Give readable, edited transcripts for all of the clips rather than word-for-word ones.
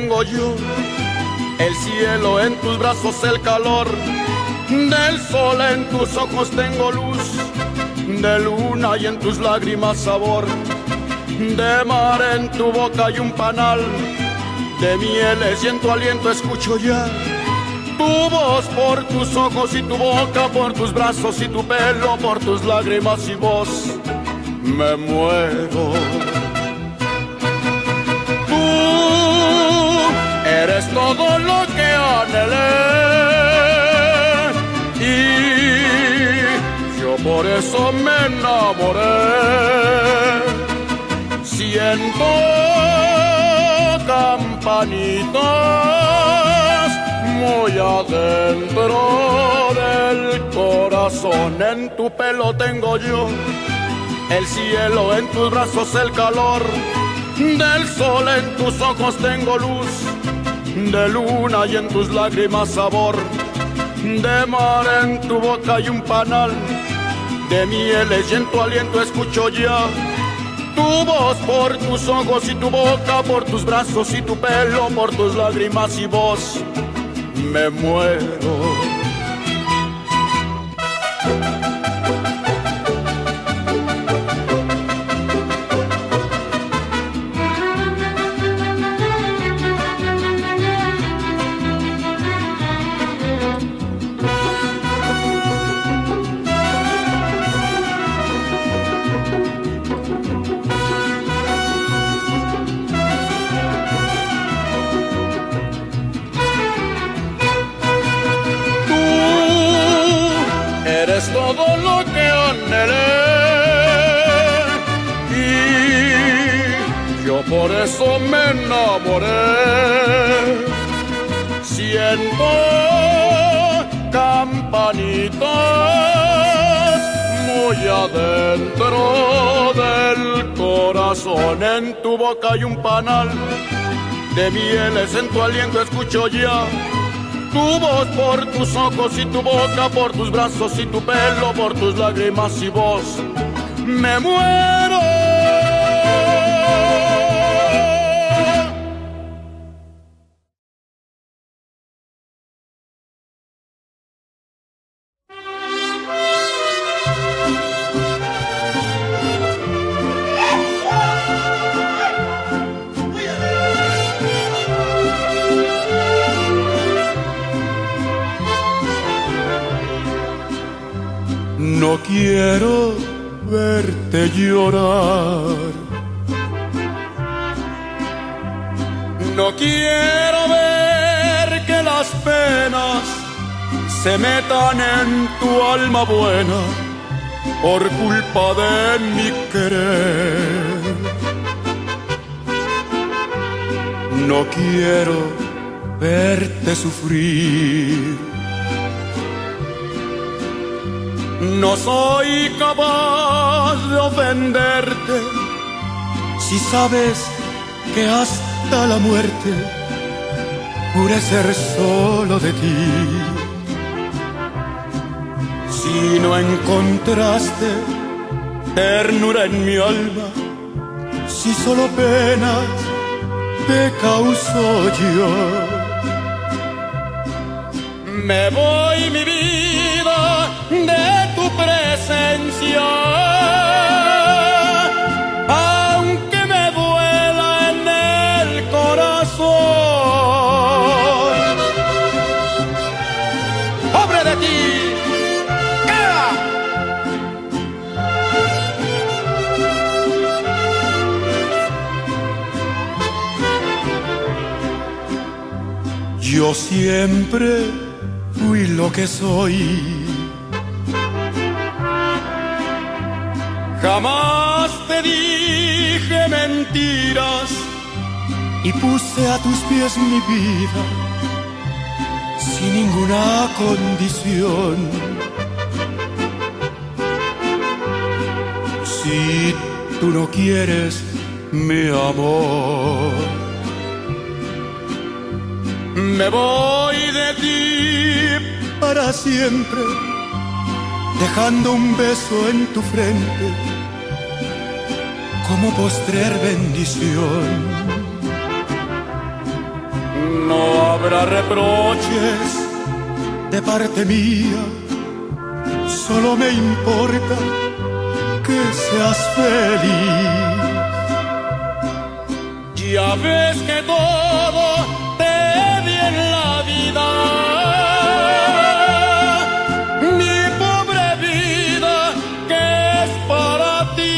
tengo yo, el cielo en tus brazos, el calor del sol en tus ojos tengo luz, de luna y en tus lágrimas sabor, de mar en tu boca y un panal de mieles y en tu aliento escucho ya tu voz por tus ojos y tu boca, por tus brazos y tu pelo, por tus lágrimas y voz me muero. Tú eres todo lo que anhelé y yo por eso me enamoré. Siento campanitas muy adentro del corazón. En tu pelo tengo yo el cielo, en tus brazos el calor del sol, en tus ojos tengo luz, de luna y en tus lágrimas sabor, de mar en tu boca y un panal de mieles y en tu aliento escucho ya tu voz por tus ojos y tu boca, por tus brazos y tu pelo, por tus lágrimas y voz me muero. Eres todo lo que anhelé y yo por eso me enamoré. Siento campanitas muy adentro del corazón. En tu boca hay un panal de mieles, en tu aliento escucho ya tu voz por tus ojos y tu boca, por tus brazos y tu pelo, por tus lágrimas y voz me muero. No quiero verte llorar, no quiero ver que las penas se metan en tu alma buena por culpa de mi querer. No quiero verte sufrir. No soy capaz de ofenderte si sabes que hasta la muerte juré ser solo de ti. Si no encontraste ternura en mi alma, si solo penas te causo yo, me voy mi vida de tu presencia, aunque me duela en el corazón. ¡Pobre de ti! ¡Queda! Yo siempre fui lo que soy. Jamás te dije mentiras y puse a tus pies mi vida sin ninguna condición. Si tú no quieres mi amor, me voy de ti para siempre, dejando un beso en tu frente como postrer bendición. No habrá reproches de parte mía, solo me importa que seas feliz. Ya ves que todo te di en la vida, mi pobre vida que es para ti.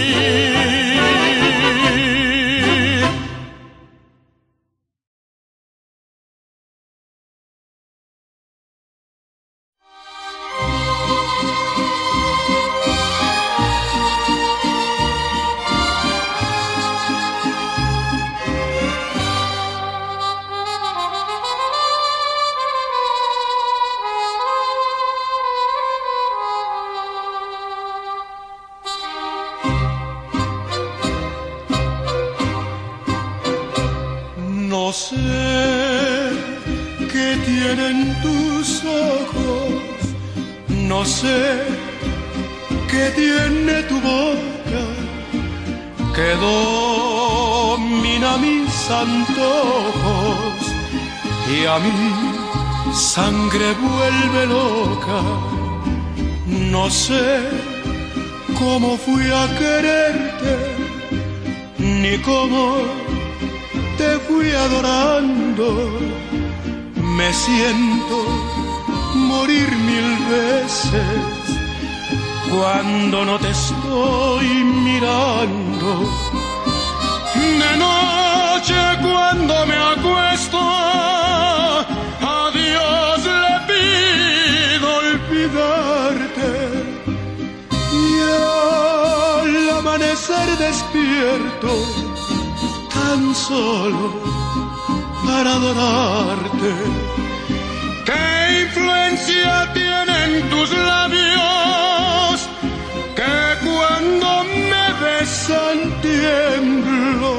No sé qué tienen tus ojos, no sé qué tiene tu boca, que domina mis antojos y a mi sangre vuelve loca. No sé cómo fui a quererte, ni cómo te fui adorando. Me siento morir 1000 veces cuando no te estoy mirando. De noche cuando me acuesto, a Dios le pido olvidarte, y al amanecer despierto tan solo para adorarte. ¿Qué influencia tienen tus labios que cuando me besan tiemblo?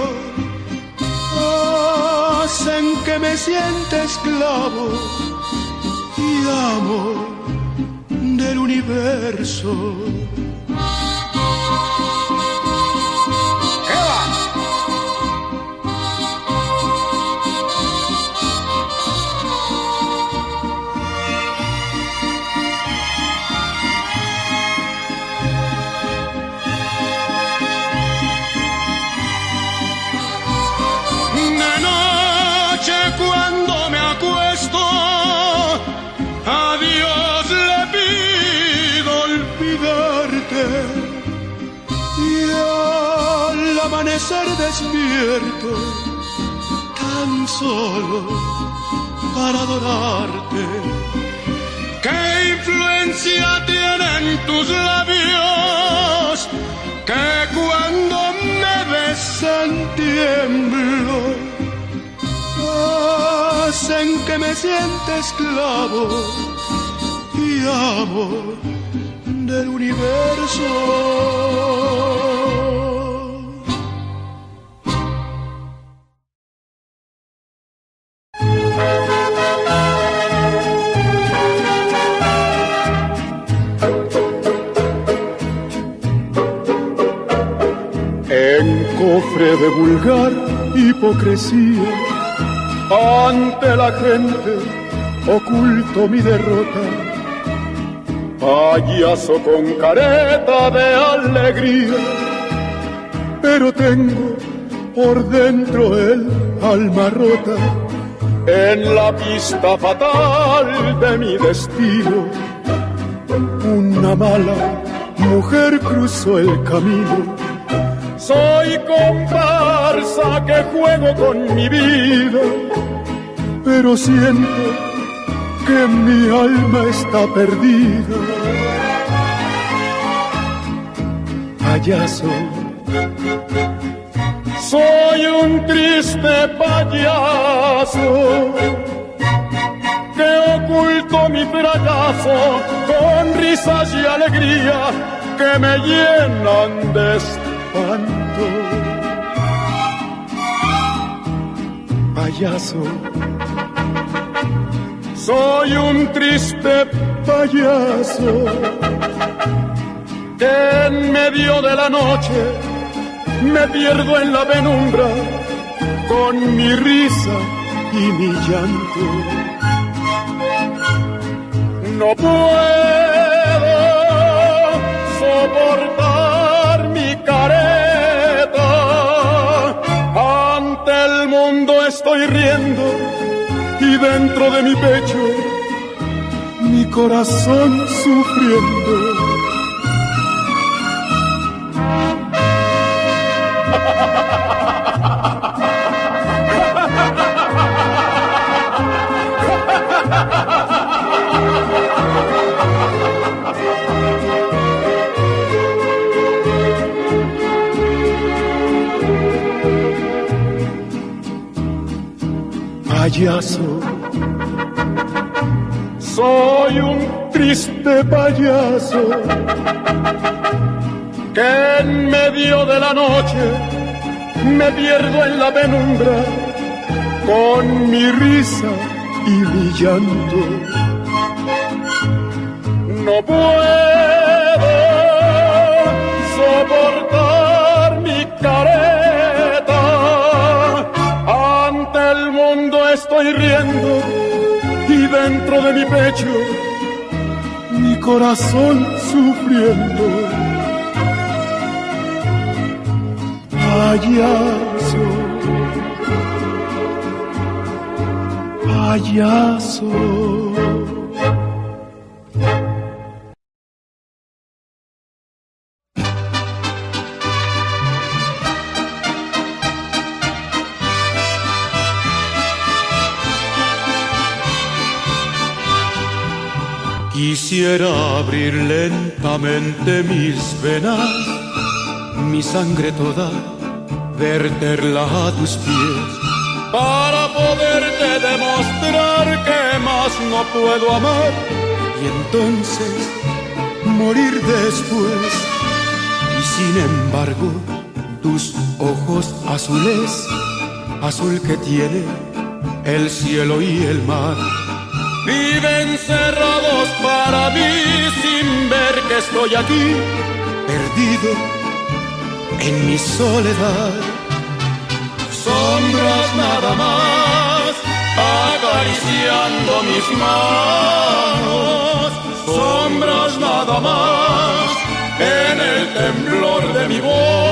Hacen que me sienta esclavo y amo del universo. Cuando me acuesto, a Dios le pido olvidarte, y al amanecer despierto tan solo para adorarte. ¿Qué influencia tienen tus labios que cuando me besan tiemblo? Hacen que me sienta esclavo y amo del universo. En cofre de vulgar hipocresía, ante la gente oculto mi derrota, payaso con careta de alegría, pero tengo por dentro el alma rota. En la pista fatal de mi destino, una mala mujer cruzó el camino. Soy comparsa que juego con mi vida, pero siento que mi alma está perdida. Payaso, soy un triste payaso que oculto mi fracaso con risas y alegría que me llenan de espanto. Payaso, soy un triste payaso que en medio de la noche me pierdo en la penumbra con mi risa y mi llanto. No puedo soportar mi careta, ante el mundo estoy riendo y dentro de mi pecho mi corazón sufriendo. Payaso, soy un triste payaso que en medio de la noche me pierdo en la penumbra con mi risa y mi llanto. No puedo soportar mi careta, ante el mundo estoy riendo y dentro de mi pecho mi corazón sufriendo. Payaso, payaso. Quisiera abrir lentamente mis venas, mi sangre toda, verterla a tus pies, para poderte demostrar que más no puedo amar y entonces morir después. Y sin embargo, tus ojos azules, azul que tiene el cielo y el mar, viven cerrados para mí sin ver que estoy aquí, perdido en mi soledad. Sombras nada más, acariciando mis manos. Sombras nada más, en el temblor de mi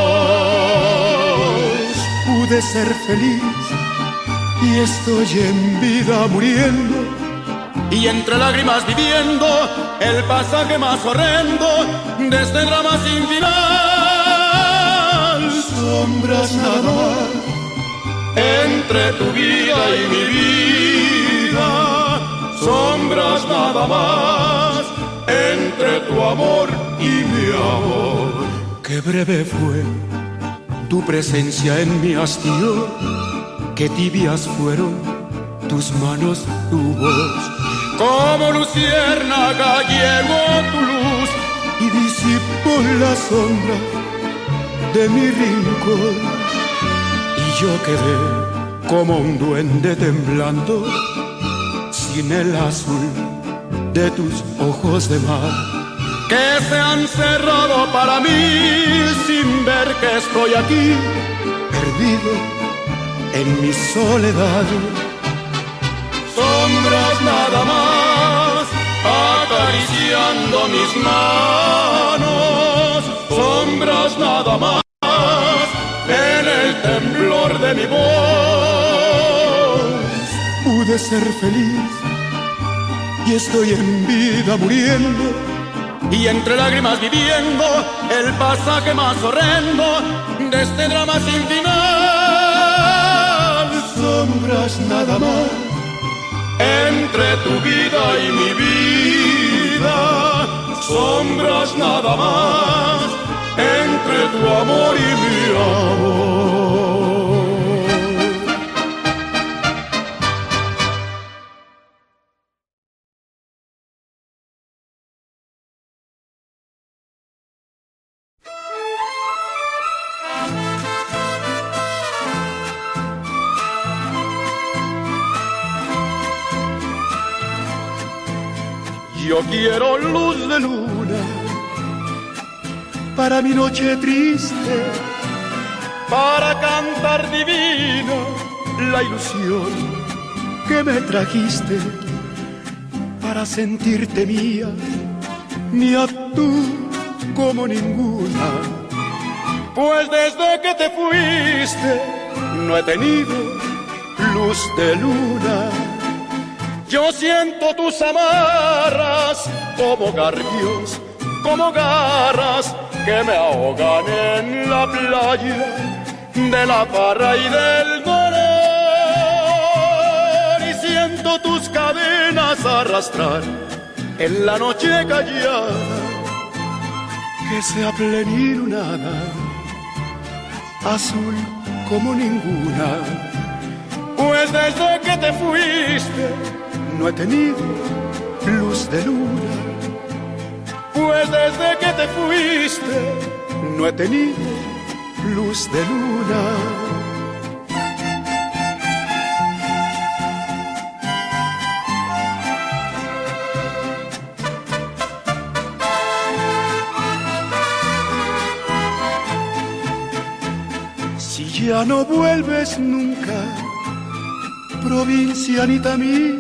voz. Pude ser feliz y estoy en vida muriendo, y entre lágrimas viviendo el pasaje más horrendo de este drama sin final. Sombras nada más, entre tu vida y mi vida. Sombras nada más, entre tu amor y mi amor. Qué breve fue tu presencia en mi hastío, qué tibias fueron tus manos, tu voz. Como luciérnaga llegó tu luz y disipó la sombra de mi rincón. Y yo quedé como un duende temblando, sin el azul de tus ojos de mar, que se han cerrado para mí sin ver que estoy aquí, perdido en mi soledad. Sombras nada más, acariciando mis manos. Sombras nada más, en el temblor de mi voz. Pude ser feliz y estoy en vida muriendo, y entre lágrimas viviendo el pasaje más horrendo de este drama sin final. Sombras nada más, entre tu vida y mi vida. Sombras nada más, entre tu amor y mi amor. Yo quiero luz de luna para mi noche triste, para cantar divina la ilusión que me trajiste para sentirte mía, mía tú como ninguna. Pues desde que te fuiste no he tenido luz de luna. Yo siento tus amarras como garfios, como garras que me ahogan en la playa de la parra y del dolor. Y siento tus cadenas arrastrar en la noche callada que sea plenilunada, azul como ninguna. Pues desde que te fuiste no he tenido luz de luna. Pues desde que te fuiste no he tenido luz de luna. Si ya no vuelves nunca, provincianita mía,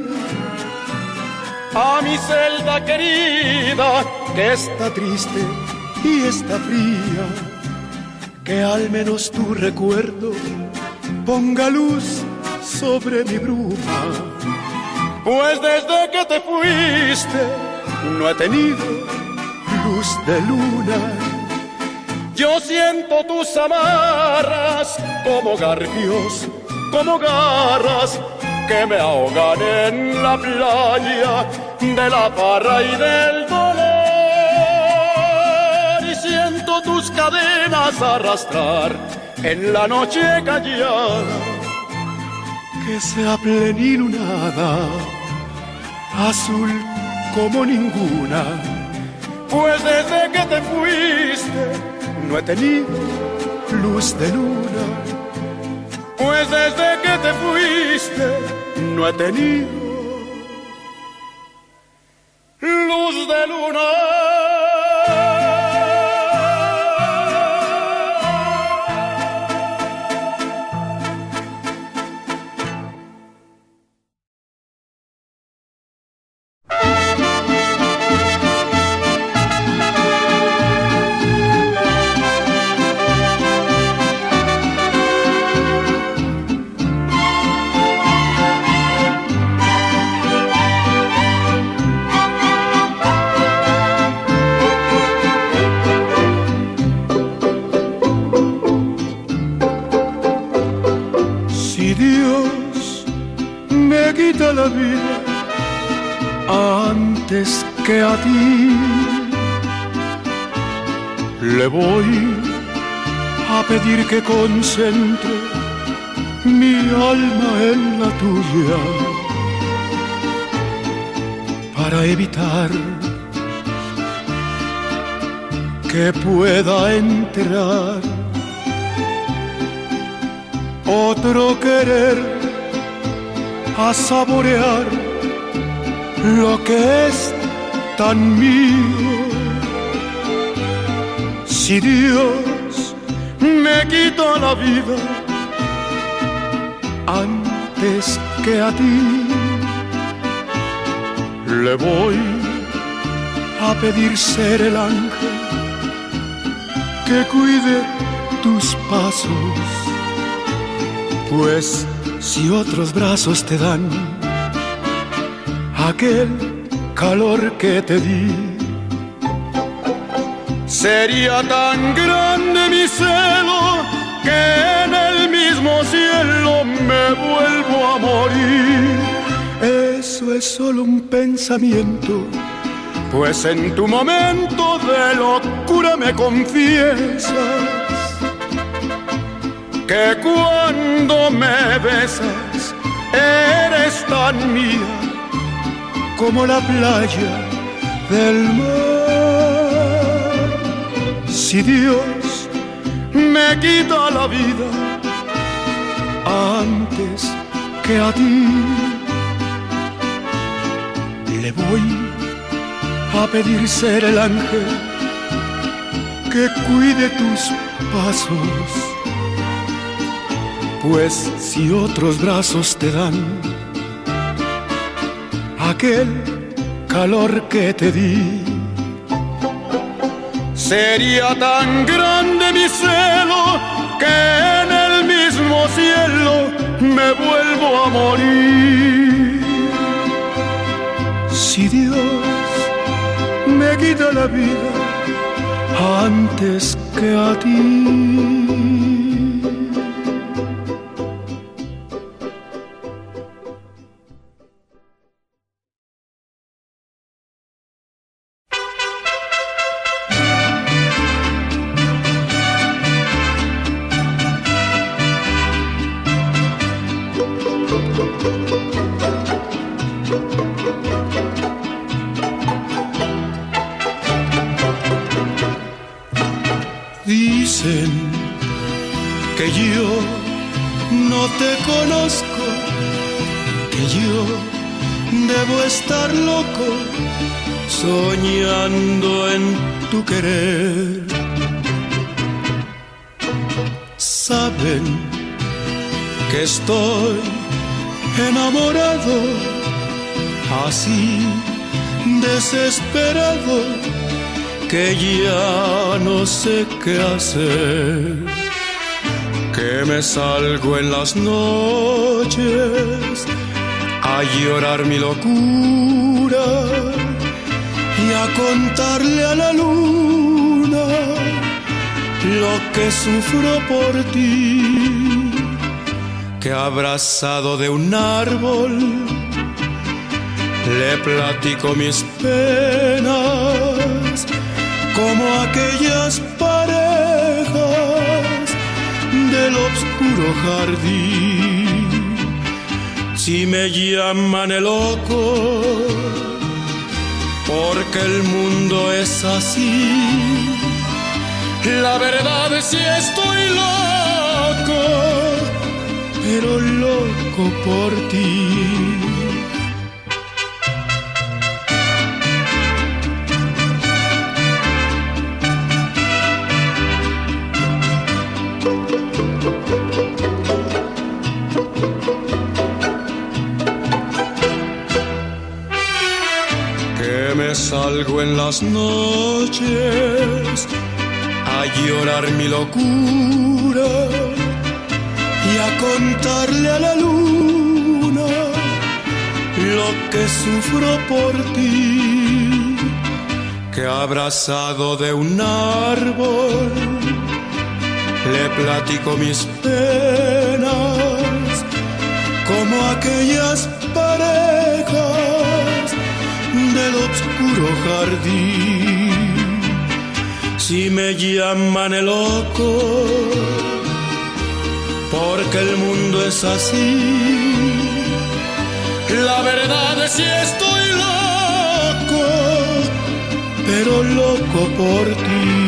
a mi celda querida, que está triste y está fría, que al menos tu recuerdo ponga luz sobre mi bruma. Pues desde que te fuiste no he tenido luz de luna. Yo siento tus amarras como garfios, como garras que me ahogan en la playa de la parra y del dolor. Y siento tus cadenas arrastrar en la noche callada que sea plenilunada, azul como ninguna. Pues desde que te fuiste no he tenido luz de luna. Pues desde que te fuiste no he tenido luz de luna. La vida antes que a ti, le voy a pedir que concentre mi alma en la tuya para evitar que pueda entrar otro querer a saborear lo que es tan mío. Si Dios me quita la vida antes que a ti, le voy a pedir ser el ángel que cuide tus pasos, pues si otros brazos te dan aquel calor que te di, sería tan grande mi celo que en el mismo cielo me vuelvo a morir. Eso es solo un pensamiento, pues en tu momento de locura me confiesas que cuando me besas eres tan mía como la playa del mar. Si Dios me quita la vida antes que a ti, le voy a pedir ser el ángel que cuide tus pasos, pues si otros brazos te dan aquel calor que te di. Sería tan grande mi celo que en el mismo cielo me vuelvo a morir. Si Dios me quita la vida antes que a ti. Dicen que yo no te conozco, que yo debo estar loco soñando en tu querer. Saben que estoy enamorado, así desesperado, que ya no sé qué hacer, que me salgo en las noches a llorar mi locura y a contarle a la luna lo que sufro por ti, que abrazado de un árbol le platico mis penas, como aquellas parejas del oscuro jardín. Si me llaman el loco, porque el mundo es así, la verdad es que estoy loco, pero loco por ti. Salgo en las noches a llorar mi locura y a contarle a la luna lo que sufro por ti, que abrazado de un árbol le platico mis penas, como aquellas parejas del oscuro jardín. Si me llaman el loco, porque el mundo es así, la verdad es que estoy loco, pero loco por ti.